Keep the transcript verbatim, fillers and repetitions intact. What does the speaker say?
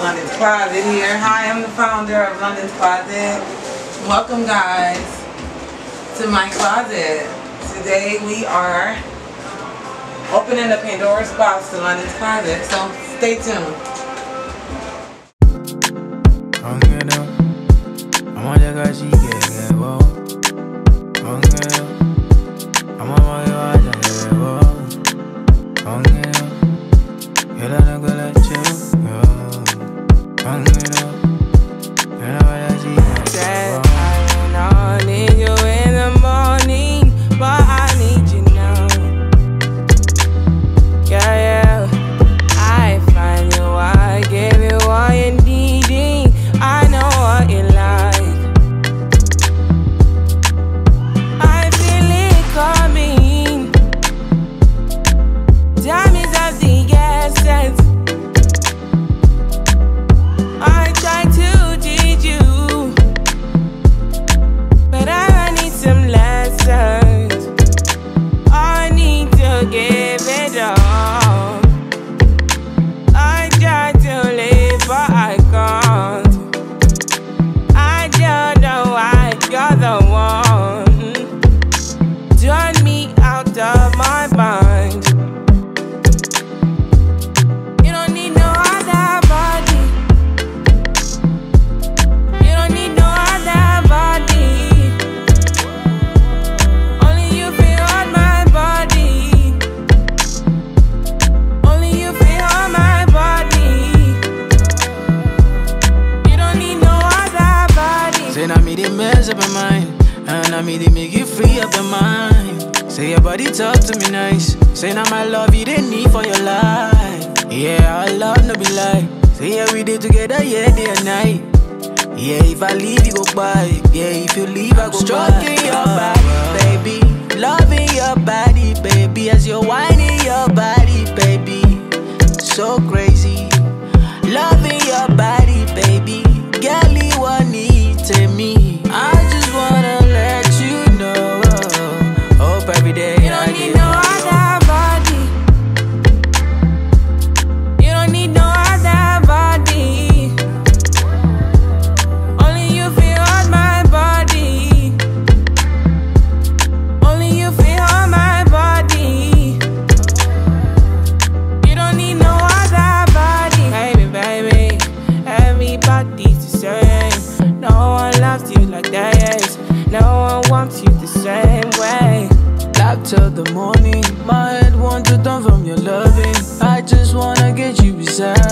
London's Closet here. Hi, I'm the founder of London's Closet. Welcome guys to my closet. Today we are opening the Pandora's box to London's Closet, so stay tuned. And I made it make you free up your mind. Say your body talk to me nice. Say now my love you didn't need for your life. Yeah, our love no be lie. Say yeah we did together, yeah, day and night. Yeah, if I leave you go by. Yeah, if you leave I go stroking by. Your body, baby. Loving your body, baby. As you're whining your body, baby. So crazy. Loving your body, baby. Girl, you want need to me. I just wanna let you know. Hope every day you don't I need no other body. You don't need no other body. Only you feel on my body. Only you feel on my body. You don't need no other body. Baby, baby, everybody's the same. No one loves you like that, yes. No one wants you the same way. Love till the morning. My head wants to turn from your loving. I just wanna get you beside